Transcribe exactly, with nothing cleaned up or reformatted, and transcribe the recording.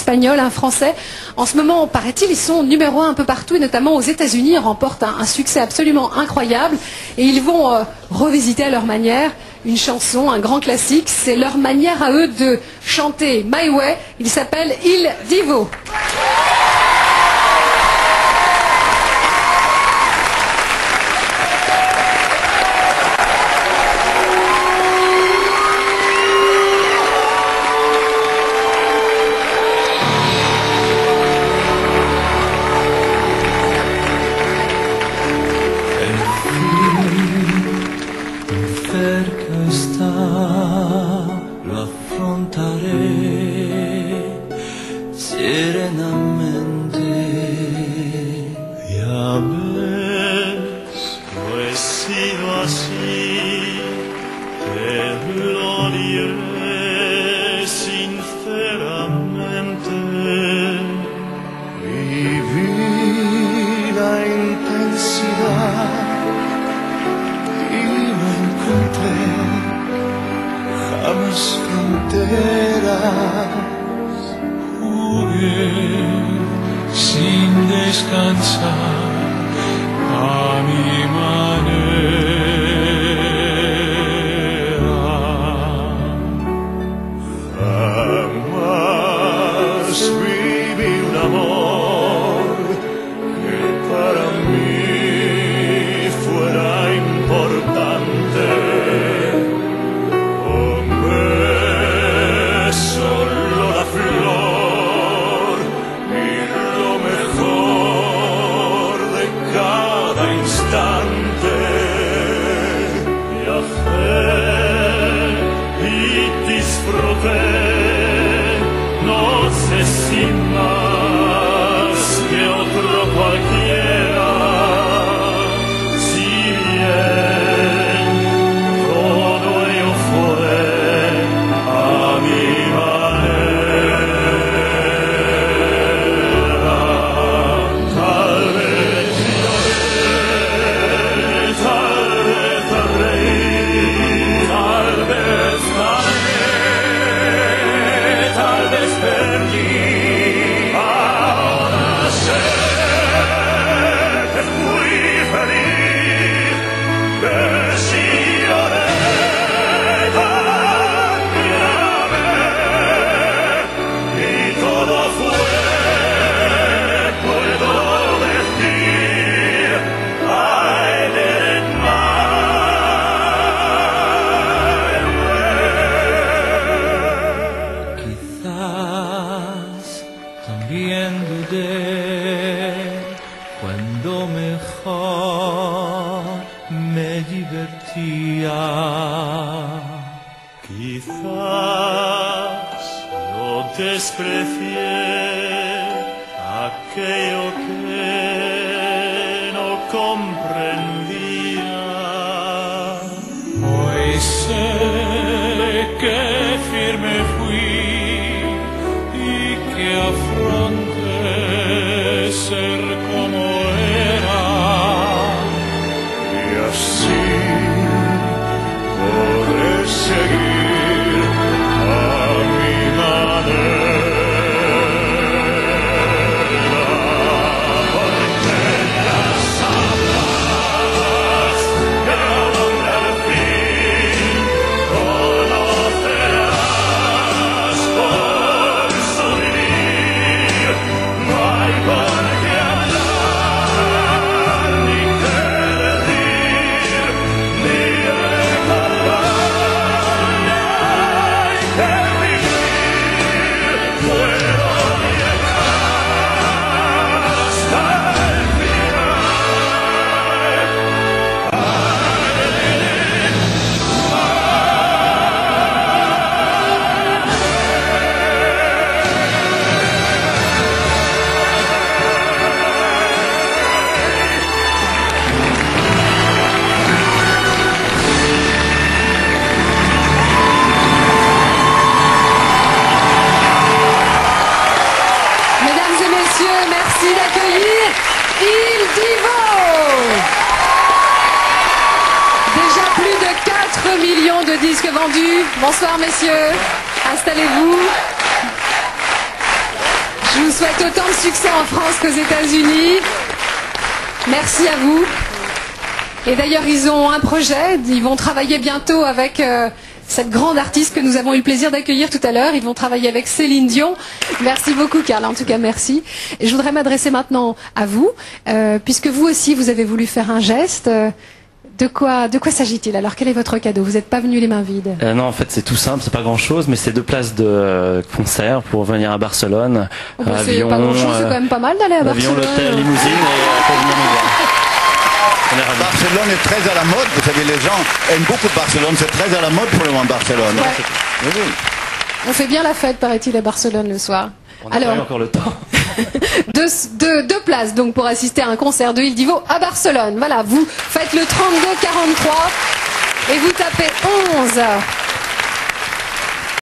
espagnol, un français. En ce moment, paraît-il, ils sont numéro un un peu partout, et notamment aux États-Unis. Ils remportent un, un succès absolument incroyable. Et ils vont euh, revisiter à leur manière une chanson, un grand classique. C'est leur manière à eux de chanter My Way. Il s'appelle Il Divo. Cerca está, lo affrontaré serenamente. Ya ves, no he sido así, te lo diré sinceramente. Viví la intensidad jamás fronteras, jugué sin descansar a mi manera. Jamás viví un amor que para mí fuera importante. No sé si más que otro cualquiera, si bien todo ello fue a mi manera. Tal vez lloré, tal vez reí, tal vez gané, tal vez perdí. Ahora sé que fui feliz, que si lloré también amé, y todo fue, puedo decir, I did it my way. Quizás también dudé cuando mejor me divertía. Quizás yo desprecié aquello que no comprendía. Hoy sé que firme fui y que afronté ser como era, y así podré seguir a mi manera. Porque ya sabrás que al hombre al fin conocerás por su vivir. No hay por qué hablar, ni que decir, ni recordar. Hay que vivir, puedo llegar hasta el final. Mesdames et messieurs, merci d'accueillir Il Divo. Déjà plus de quatre millions de disques vendus. Bonsoir messieurs, installez-vous. Je vous souhaite autant de succès en France qu'aux États-Unis. Merci à vous. Et d'ailleurs, ils ont un projet. Ils vont travailler bientôt avec euh, cette grande artiste que nous avons eu le plaisir d'accueillir tout à l'heure. Ils vont travailler avec Céline Dion. Merci beaucoup, Carla. En tout cas, merci. Et je voudrais m'adresser maintenant à vous, euh, puisque vous aussi, vous avez voulu faire un geste. Euh, De quoi, de quoi s'agit-il? Alors, quel est votre cadeau? Vous n'êtes pas venu les mains vides. Euh, non, en fait, c'est tout simple, c'est pas grand-chose, mais c'est deux places de euh, concert pour venir à Barcelone. Oh, bah, c'est avion, pas grand-chose, c'est quand même pas mal d'aller à avion, Barcelone. l'hôtel, limousine, et euh, pour venir nous voir. On est ravis. Barcelone est très à la mode, vous savez, les gens aiment beaucoup Barcelone, c'est très à la mode pour le moment Barcelone. Ouais. Oui, oui. On fait bien la fête, paraît-il, à Barcelone le soir. On n'a pas eu encore le temps. deux, deux, deux places donc pour assister à un concert de Il Divo à Barcelone. Voilà, vous faites le trente-deux quarante-trois et vous tapez onze.